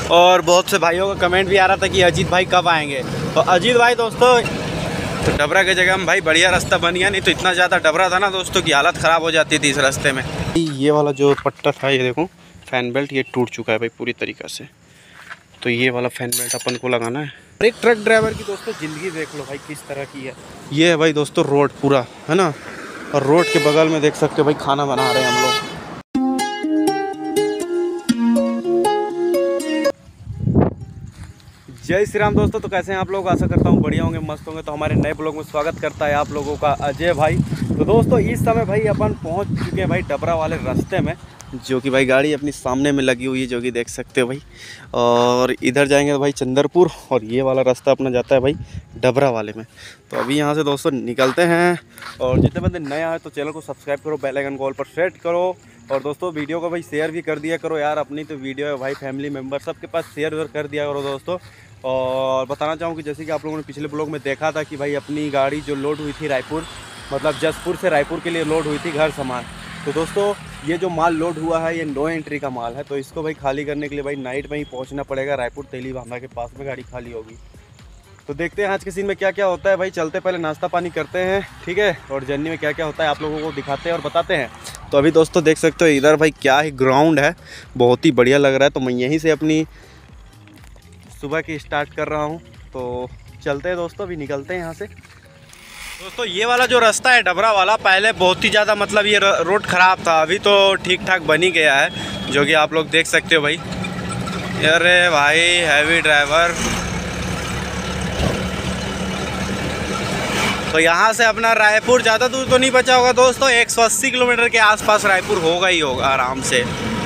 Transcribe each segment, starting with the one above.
और बहुत से भाइयों का कमेंट भी आ रहा था कि अजीत भाई कब आएंगे। तो अजीत भाई दोस्तों, तो डबरा की जगह में भाई बढ़िया रास्ता बन गया, नहीं तो इतना ज़्यादा डबरा था ना दोस्तों कि हालत ख़राब हो जाती थी इस रास्ते में। ये वाला जो पट्टा था, ये देखो फैन बेल्ट, ये टूट चुका है भाई पूरी तरीक़े से। तो ये वाला फैन बेल्ट अपन को लगाना है। एक ट्रक ड्राइवर की दोस्तों ज़िंदगी देख लो भाई किस तरह की है। ये है भाई दोस्तों रोड पूरा, है ना, और रोड के बगल में देख सकते हो भाई खाना बना रहे हैं हम लोग। जय श्री राम दोस्तों। तो कैसे हैं आप लोग? आशा करता हूँ बढ़िया होंगे, मस्त होंगे। तो हमारे नए ब्लॉग में स्वागत करता है आप लोगों का अजय भाई। तो दोस्तों इस समय भाई अपन पहुँच चुके हैं भाई डबरा वाले रास्ते में, जो कि भाई गाड़ी अपनी सामने में लगी हुई है, जो कि देख सकते हो भाई। और इधर जाएंगे भाई चंदरपुर, और ये वाला रास्ता अपना जाता है भाई डबरा वाले में। तो अभी यहाँ से दोस्तों निकलते हैं। और जितने बंदे नए आए तो चैनल को सब्सक्राइब करो, बेल आइकन को ऑल पर सेट करो, और दोस्तों वीडियो को भाई शेयर भी कर दिया करो यार। अपनी तो वीडियो है भाई, फैमिली मेम्बर सबके पास शेयर कर दिया करो दोस्तों। और बताना चाहूँ कि जैसे कि आप लोगों ने पिछले ब्लॉग में देखा था कि भाई अपनी गाड़ी जो लोड हुई थी रायपुर, मतलब जसपुर से रायपुर के लिए लोड हुई थी घर सामान। तो दोस्तों ये जो माल लोड हुआ है ये नो एंट्री का माल है। तो इसको भाई खाली करने के लिए भाई नाइट में ही पहुंचना पड़ेगा रायपुर तेली बांधा के पास में, गाड़ी खाली होगी। तो देखते हैं आज के सीन में क्या क्या होता है भाई। चलते पहले नाश्ता पानी करते हैं, ठीक है, और जर्नी में क्या क्या होता है आप लोगों को दिखाते हैं और बताते हैं। तो अभी दोस्तों देख सकते हो इधर भाई क्या ही ग्राउंड है, बहुत ही बढ़िया लग रहा है। तो मैं यहीं से अपनी सुबह की स्टार्ट कर रहा हूँ। तो चलते हैं दोस्तों, अभी निकलते हैं यहाँ से। दोस्तों ये वाला जो रास्ता है डबरा वाला, पहले बहुत ही ज़्यादा मतलब ये रोड ख़राब था, अभी तो ठीक ठाक बनी गया है, जो कि आप लोग देख सकते हो भाई। अरे भाई हैवी ड्राइवर। तो यहाँ से अपना रायपुर ज़्यादा दूर तो नहीं बचा होगा दोस्तों, 180 किलोमीटर के आसपास रायपुर होगा ही होगा आराम से।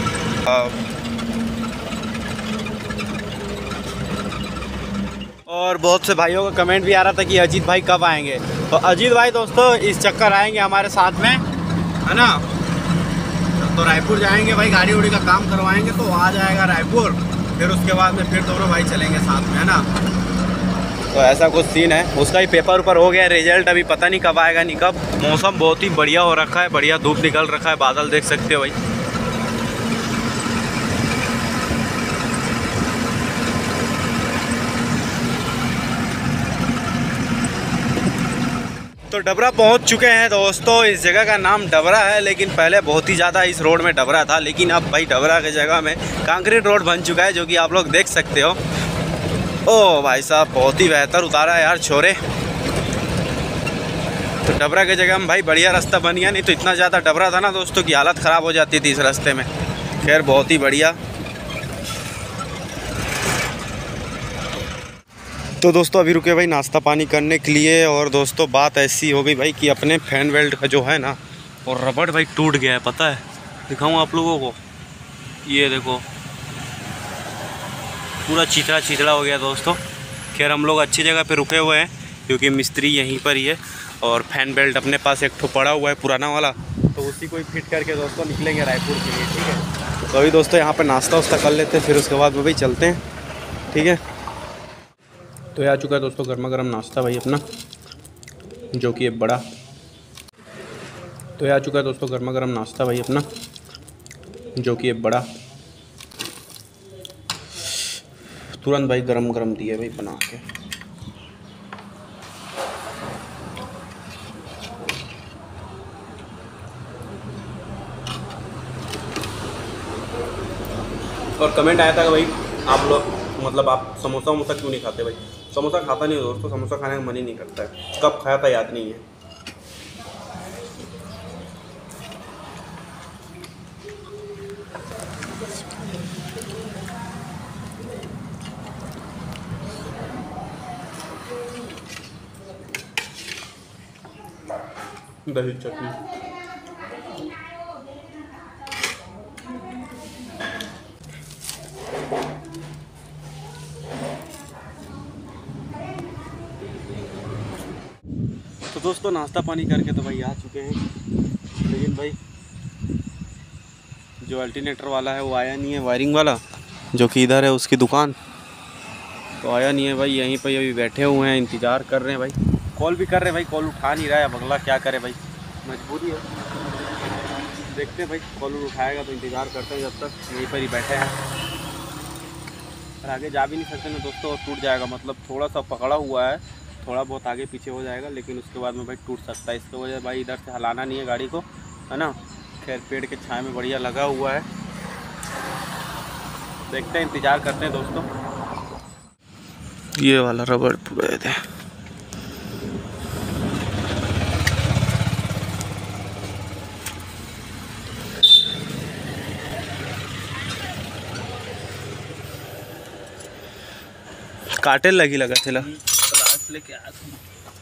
और बहुत से भाइयों का कमेंट भी आ रहा था कि अजीत भाई कब आएंगे। तो अजीत भाई दोस्तों इस चक्कर आएंगे हमारे साथ में, है ना। तो रायपुर जाएंगे भाई, गाड़ी उड़ी का काम करवाएंगे तो आ जाएगा रायपुर, फिर उसके बाद में फिर दोनों भाई चलेंगे साथ में, है ना। तो ऐसा कुछ सीन है। उसका ही पेपर ऊपर हो गया, रिजल्ट अभी पता नहीं कब आएगा नहीं कब। मौसम बहुत ही बढ़िया हो रखा है, बढ़िया धूप निकल रखा है, बादल देख सकते हो भाई। तो डबरा पहुंच चुके हैं दोस्तों। इस जगह का नाम डबरा है, लेकिन पहले बहुत ही ज़्यादा इस रोड में डबरा था, लेकिन अब भाई डबरा की जगह में कंक्रीट रोड बन चुका है, जो कि आप लोग देख सकते हो। ओ भाई साहब बहुत ही बेहतर उतारा है यार छोरे। तो डबरा की जगह में भाई बढ़िया रास्ता बन गया, नहीं तो इतना ज़्यादा डबरा था ना दोस्तों कि हालत ख़राब हो जाती थी इस रास्ते में। खैर बहुत ही बढ़िया। तो दोस्तों अभी रुके भाई नाश्ता पानी करने के लिए। और दोस्तों बात ऐसी हो गई भाई कि अपने फैन बेल्ट का जो है ना, और रबड़ भाई टूट गया है, पता है। दिखाऊं आप लोगों को, ये देखो पूरा चिथड़ा चिथड़ा हो गया दोस्तों। खैर हम लोग अच्छी जगह पे रुके हुए हैं, क्योंकि मिस्त्री यहीं पर ही है, और फैन बेल्ट अपने पास एक ठो पड़ा हुआ है पुराना वाला, तो उसी को ही फिट करके दोस्तों निकलेंगे रायपुर के लिए, ठीक है। तो अभी दोस्तों यहाँ पर नाश्ता वास्ता कर लेते हैं, फिर उसके बाद में भाई चलते हैं, ठीक है। तो ये आ चुका है दोस्तों गर्मा गर्म नाश्ता भाई अपना, जो कि बड़ा। तो ये आ चुका है दोस्तों गर्मा गर्म नाश्ता भाई अपना, जो कि बड़ा। तुरंत भाई गरम गरम दिए भाई बना के। और कमेंट आया था कि भाई आप लोग मतलब आप समोसा वमोसा क्यों नहीं खाते भाई। समोसा खाता नहीं हो दोस्तों, समोसा खाने का मन ही नहीं करता है, कब खाया था याद नहीं है। दही चटनी। तो दोस्तों नाश्ता पानी करके तो भाई आ चुके हैं, लेकिन भाई जो अल्टरनेटर वाला है वो आया नहीं है, वायरिंग वाला, जो कि इधर है उसकी दुकान, तो आया नहीं है भाई। यहीं पर अभी बैठे हुए हैं, इंतज़ार कर रहे हैं भाई। कॉल भी कर रहे हैं भाई, कॉल उठा नहीं रहा है। अब अगला क्या करे भाई, मजबूरी है। देखते हैं भाई, कॉल उठाएगा तो इंतज़ार करते हैं, जब तक यहीं पर ही बैठे हैं। और आगे जा भी नहीं सकते ना दोस्तों, और टूट जाएगा। मतलब थोड़ा सा पकड़ा हुआ है, थोड़ा बहुत आगे पीछे हो जाएगा, लेकिन उसके बाद में भाई टूट सकता है। इसकी वजह भाई इधर से हिलाना नहीं है गाड़ी को, है ना। खैर पेड़ के छाए में बढ़िया लगा हुआ है, देखते हैं, इंतज़ार करते हैं दोस्तों। ये वाला रबड़ पूरा दे। काटे लगी लगा थेला लेके आया था।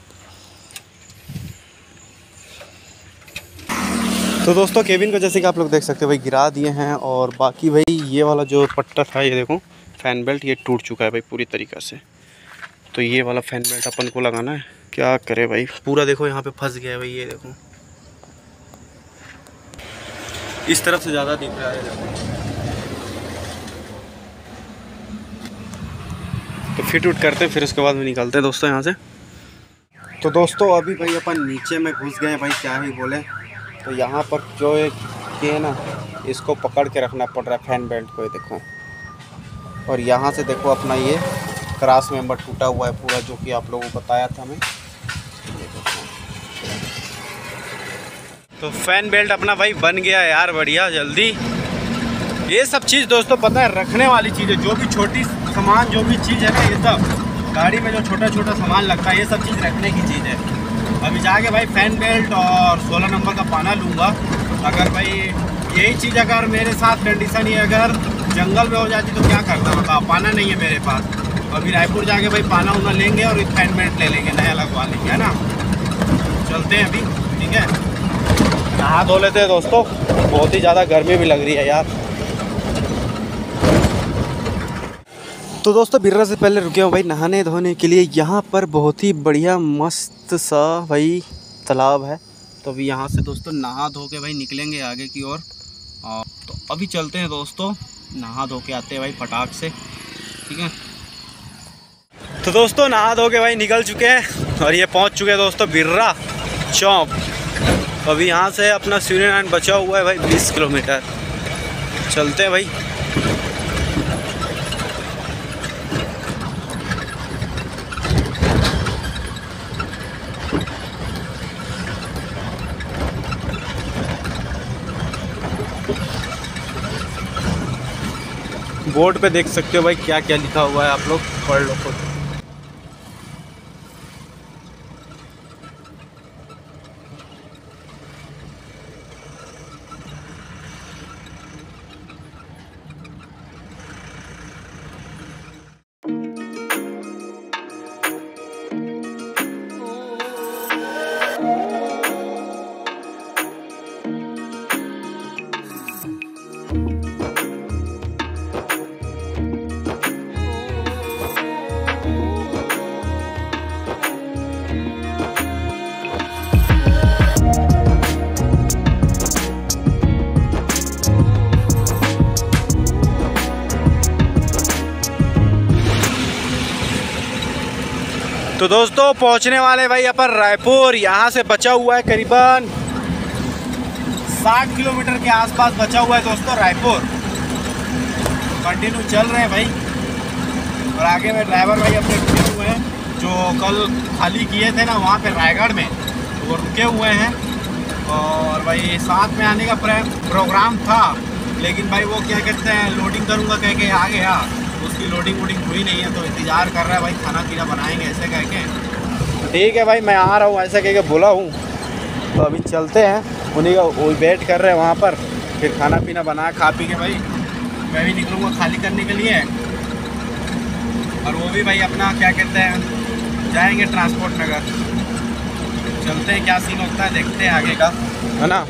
तो दोस्तों केबिन को जैसे कि आप लोग देख सकते हो भाई गिरा दिए हैं, और बाकी भाई ये वाला जो पट्टा था ये देखो फैन बेल्ट ये टूट चुका है भाई पूरी तरीक़ा से। तो ये वाला फैन बेल्ट अपन को लगाना है, क्या करे भाई, पूरा देखो यहाँ पे फंस गया है भाई। ये देखो इस तरफ से ज़्यादा दिख रहा है देखो। तो फिट उट करते हैं, फिर उसके बाद में निकलते हैं दोस्तों यहाँ से। तो दोस्तों अभी भाई अपन नीचे में घुस गए भाई, क्या ही बोले। तो यहाँ पर जो एक ये है ना, इसको पकड़ के रखना पड़ रहा है फैन बेल्ट को, ये देखो। और यहाँ से देखो अपना ये क्रॉस मेंबर टूटा हुआ है पूरा, जो कि आप लोगों को बताया था मैं। तो फैन बेल्ट अपना भाई बन गया है यार, बढ़िया जल्दी। ये सब चीज़ दोस्तों पता है रखने वाली चीज़ है, जो भी छोटी सामान जो भी चीज़ है ना, ये सब गाड़ी में जो छोटा छोटा सामान लगता है ये सब चीज़ रखने की चीज़ है। अभी जाके भाई फैन बेल्ट और 16 नंबर का पाना लूँगा। अगर भाई यही चीज़ अगर मेरे साथ कंडीशन ही अगर जंगल में हो जाती तो क्या करता, बताओ। पाना नहीं है मेरे पास। अभी रायपुर जाके भाई पाना उना लेंगे और एक फैन बेल्ट ले लेंगे, नया लगवा लेंगे, है ना। चलते हैं अभी, ठीक है। नहा धो लेते हैं दोस्तों, बहुत ही ज़्यादा गर्मी भी लग रही है यार। तो दोस्तों बिर्रा से पहले रुके हूँ भाई नहाने धोने के लिए। यहाँ पर बहुत ही बढ़िया मस्त सा भाई तालाब है। तो अभी यहाँ से दोस्तों नहा धो के भाई निकलेंगे आगे की ओर। तो अभी चलते हैं दोस्तों, नहा धो के आते हैं भाई फटाक से, ठीक है। तो दोस्तों नहा धो के भाई निकल चुके हैं और ये पहुँच चुके हैं दोस्तों बिर्रा चौक। अभी यहाँ से अपना सूर्यनारायण बचा हुआ है भाई 20 किलोमीटर। चलते हैं भाई। बोर्ड पे देख सकते हो भाई क्या क्या लिखा हुआ है, आप लोग पढ़ लो खुद। तो दोस्तों पहुंचने वाले भाई अपन रायपुर। यहाँ से बचा हुआ है करीबन 60 किलोमीटर के आसपास बचा हुआ है दोस्तों रायपुर। कंटिन्यू चल रहे हैं भाई, और आगे में ड्राइवर भाई अपने रुके हुए हैं, जो कल खाली किए थे ना वहाँ पे रायगढ़ में, वो रुके हुए हैं। और भाई साथ में आने का प्रोग्राम था, लेकिन भाई वो क्या कहते हैं लोडिंग करूँगा कह के आ गया, उसकी लोडिंग वोडिंग हुई नहीं है। तो इंतज़ार कर रहा है भाई, खाना पीना बनाएंगे ऐसे कह के। ठीक है भाई मैं आ रहा हूँ ऐसे कह के बोला हूँ। तो अभी चलते हैं, उन्हीं का वो वेट कर रहे हैं वहाँ पर, फिर खाना पीना बना खा पी के भाई मैं भी निकलूँगा खाली करने के लिए। और वो भी भाई अपना क्या कहते हैं जाएंगे ट्रांसपोर्ट नगर। चलते हैं, क्या सीन होता है देखते हैं आगे का, है ना।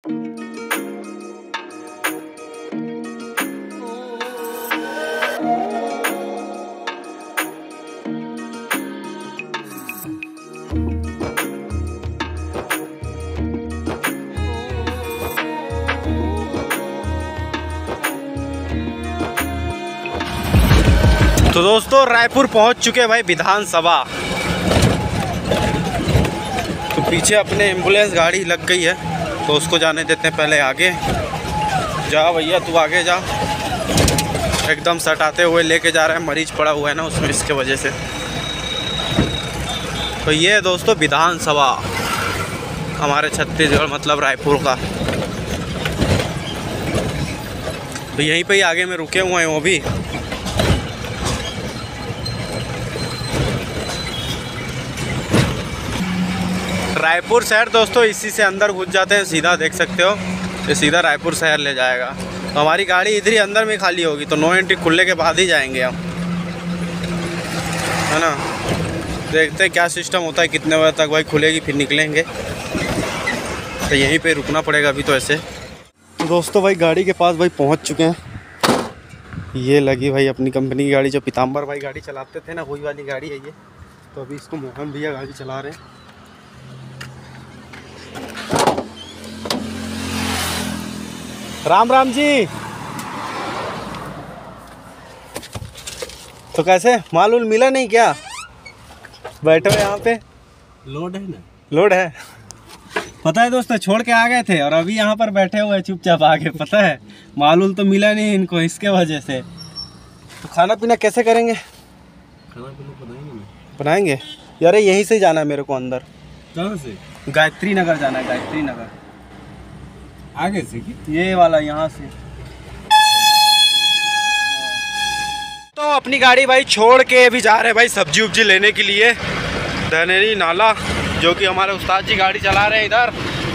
तो दोस्तों रायपुर पहुंच चुके हैं भाई विधानसभा। तो पीछे अपने एम्बुलेंस गाड़ी लग गई है, तो उसको जाने देते हैं पहले आगे। जा भैया तू आगे जा। एकदम सटाते हुए लेके जा रहे हैं, मरीज पड़ा हुआ है ना उसमें, इसके वजह से। तो ये है दोस्तों विधानसभा हमारे छत्तीसगढ़ मतलब रायपुर का। तो यहीं पे ही आगे में रुके हुए हैं वो भी। रायपुर शहर दोस्तों इसी से अंदर घुस जाते हैं, सीधा देख सकते हो ये सीधा रायपुर शहर ले जाएगा। तो हमारी गाड़ी इधर ही अंदर में खाली होगी, तो नो एंट्री खुलने के बाद ही जाएंगे हम, है ना। देखते हैं क्या सिस्टम होता है, कितने बजे तक भाई खुलेगी, फिर निकलेंगे। तो यहीं पे रुकना पड़ेगा अभी तो ऐसे। तो दोस्तों भाई गाड़ी के पास भाई पहुंच चुके हैं। ये लगी भाई अपनी कंपनी की गाड़ी, जो पीताम्बर भाई गाड़ी चलाते थे ना, वही वाली गाड़ी है ये। तो अभी इसको मोहन भैया गाड़ी चला रहे हैं। राम राम जी। तो कैसे माल उल मिला नहीं क्या? बैठे हो यहाँ पे, लोड है ना? लोड है। पता है दोस्तों छोड़ के आ गए थे और अभी यहाँ पर बैठे हुए चुपचाप आगे। पता है माल उल तो मिला नहीं इनको, इसके वजह से। तो खाना पीना कैसे करेंगे? खाना पीना बनाएंगे ना? बनाएंगे यार, यहीं से जाना है मेरे को अंदर। कहाँ से? गायत्री नगर जाना है, गायत्री नगर आगे से कि? ये वाला यहाँ से। तो अपनी गाड़ी भाई छोड़ के अभी जा रहे हैं भाई सब्जी उब्जी लेने के लिए धनेरी नाला, जो कि हमारे उस्ताद जी गाड़ी चला रहे हैं इधर।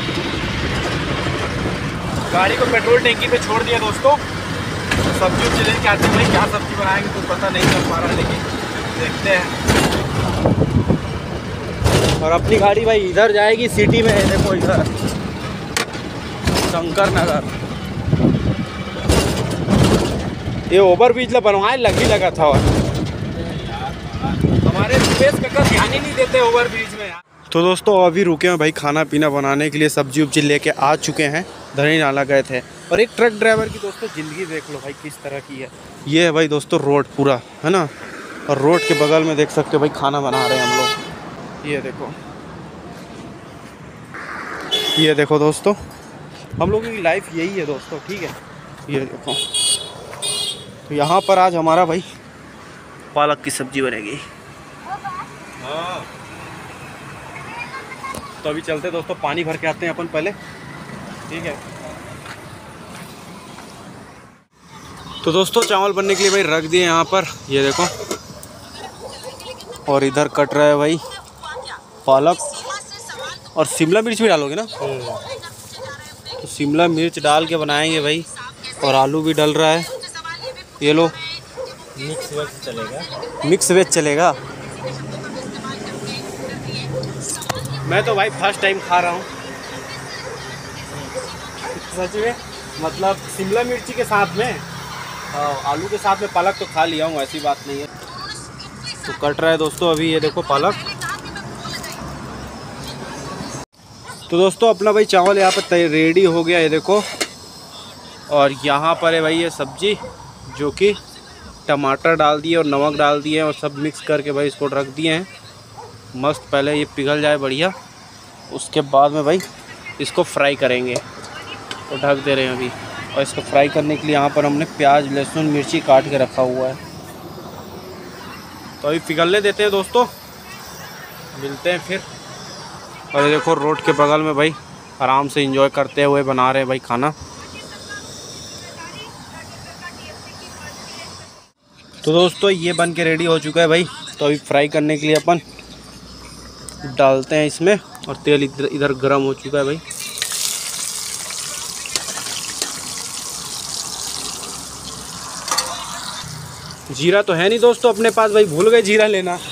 गाड़ी को पेट्रोल टैंकी पे छोड़ दिया दोस्तों। सब्जी उब्जी लेके आते हैं भाई, क्या सब्जी बनाएंगे कुछ पता नहीं चल पा रहा, लेकिन देखते हैं। और अपनी गाड़ी भाई इधर जाएगी सिटी में, देखो इधर शंकर नगर। ये ओवर ब्रिज बनवाए लगी लगा था, और हमारे स्पेस का ध्यान ही नहीं देते ओवर ब्रिज में यार। तो दोस्तों अभी रुके हैं भाई खाना पीना बनाने के लिए, सब्जी उब्जी लेके आ चुके हैं। धनी नाला गए थे। और एक ट्रक ड्राइवर की दोस्तों ज़िंदगी देख लो भाई किस तरह की है। ये है भाई दोस्तों रोड पूरा, है ना। और रोड के बगल में देख सकते हो भाई खाना बना रहे हैं हम लोग। ये देखो, ये देखो दोस्तों, हम लोगों की लाइफ यही है दोस्तों, ठीक है। ये देखो, तो यहाँ पर आज हमारा भाई पालक की सब्जी बनेगी। हाँ तो अभी चलते दोस्तों, पानी भर के आते हैं अपन पहले, ठीक है। तो दोस्तों चावल बनने के लिए भाई रख दिए यहाँ पर, ये देखो। और इधर कट रहा है भाई पालक, और शिमला मिर्च भी डालोगे ना? तो शिमला मिर्च डाल के बनाएंगे भाई। और आलू भी डल रहा है, ये लो। मिक्स वेज चलेगा? मिक्स वेज चलेगा। मैं तो भाई फर्स्ट टाइम खा रहा हूँ सच में, मतलब शिमला मिर्ची के साथ में आलू के साथ में पालक तो खा लिया हूँ, ऐसी बात नहीं है। तो कट रहा है दोस्तों अभी, ये देखो पालक। तो दोस्तों अपना भाई चावल यहाँ पर रेडी हो गया, ये देखो। और यहाँ पर है भाई ये सब्जी, जो कि टमाटर डाल दिए और नमक डाल दिए और सब मिक्स करके भाई इसको रख दिए हैं मस्त। पहले ये पिघल जाए बढ़िया, उसके बाद में भाई इसको फ्राई करेंगे। तो ढक दे रहे हैं अभी। और इसको फ्राई करने के लिए यहाँ पर हमने प्याज लहसुन मिर्ची काट के रखा हुआ है। तो अभी पिघलने देते हैं दोस्तों, मिलते हैं फिर। और ये देखो रोड के बगल में भाई आराम से एंजॉय करते हुए बना रहे हैं भाई खाना। तो दोस्तों ये बन के रेडी हो चुका है भाई। तो अभी फ्राई करने के लिए अपन डालते हैं इसमें, और तेल इधर गर्म हो चुका है भाई। जीरा तो है नहीं दोस्तों अपने पास भाई, भूल गए जीरा लेना। और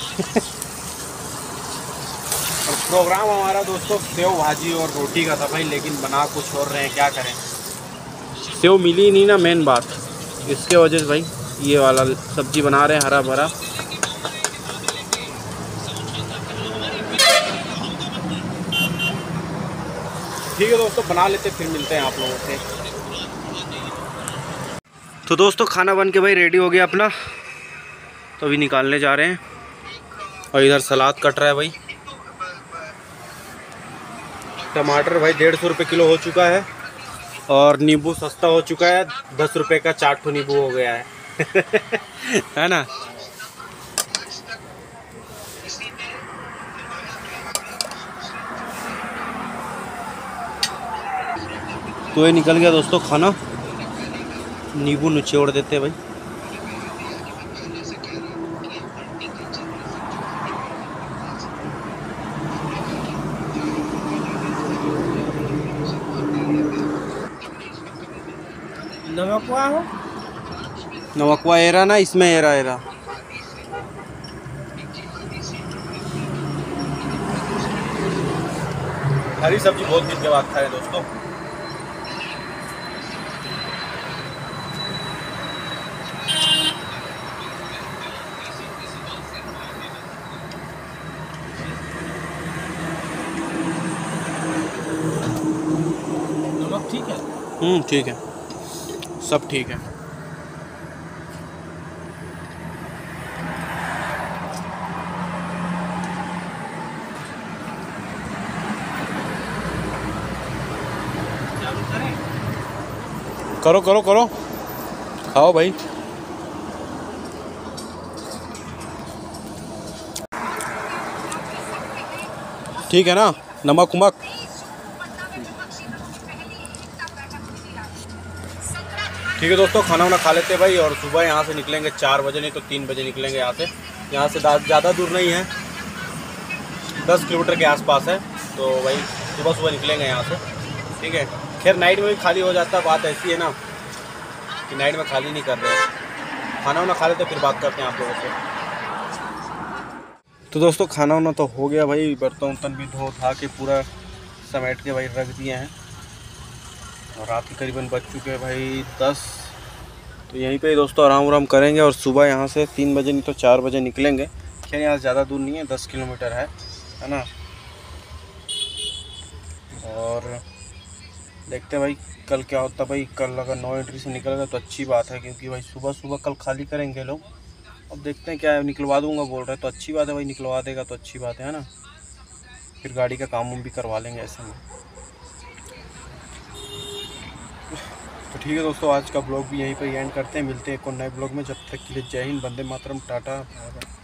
प्रोग्राम हमारा दोस्तों सेव भाजी और रोटी का था भाई, लेकिन बना कुछ और रहे हैं, क्या करें। सेव मिली नहीं ना मेन बात, इसके वजह से भाई ये वाला सब्जी बना रहे हैं हरा भरा। ठीक है दोस्तों बना लेते, फिर मिलते हैं आप लोगों से। तो दोस्तों खाना बन के भाई रेडी हो गया अपना, तो अभी निकालने जा रहे हैं। और इधर सलाद कट रहा है भाई। टमाटर भाई 150 रुपये किलो हो चुका है। और नींबू सस्ता हो चुका है, 10 रुपये का 4 ठो नींबू हो गया है। है ना। तो ये निकल गया दोस्तों खाना, नींबू निचोड़ देते हैं भाई। नमकवा हो, नमकवा एरा ना, इसमें एरा एरा। हरी सब्जी बहुत दिन के बाद खा रहे दोस्तों। नमक ठीक है। ठीक है, सब ठीक है। चालू करें? करो करो करो, खाओ भाई। ठीक है ना, नमक उमक। ठीक है दोस्तों, खाना वाना खा लेते हैं भाई, और सुबह यहाँ से निकलेंगे 4 बजे, नहीं तो 3 बजे निकलेंगे यहाँ से। यहाँ से ज़्यादा दूर नहीं है, 10 किलोमीटर के आसपास है। तो भाई सुबह सुबह निकलेंगे यहाँ से, ठीक है। खैर नाइट में भी खाली हो जाता है, बात ऐसी है ना कि नाइट में खाली नहीं कर रहे हैं। खाना वाना खा लेते फिर बात करते हैं आप लोगों से। तो दोस्तों खाना वाना तो हो गया भाई, बर्तन वर्तन भी धो था के पूरा समेट के भाई रख दिए हैं, और रात के करीबन बज चुके हैं भाई 10। तो यहीं पे दोस्तों आराम वाराम करेंगे, और सुबह यहाँ से 3 बजे नहीं तो 4 बजे निकलेंगे। खैर यहाँ ज़्यादा दूर नहीं है, 10 किलोमीटर है ना। और देखते हैं भाई कल क्या होता है भाई। कल अगर 9 एंट्री से निकल गया तो अच्छी बात है, क्योंकि भाई सुबह सुबह कल खाली करेंगे लोग। अब देखते हैं क्या है, निकलवा दूंगा बोल रहे हैं तो अच्छी बात है भाई, निकलवा देगा तो अच्छी बात है ना। फिर गाड़ी का काम भी करवा लेंगे ऐसे में। तो ठीक है दोस्तों, आज का ब्लॉग भी यहीं पर एंड करते हैं। मिलते हैं एक और नए ब्लॉग में, जब तक के लिए जय हिंद, वंदे मातरम, टाटा।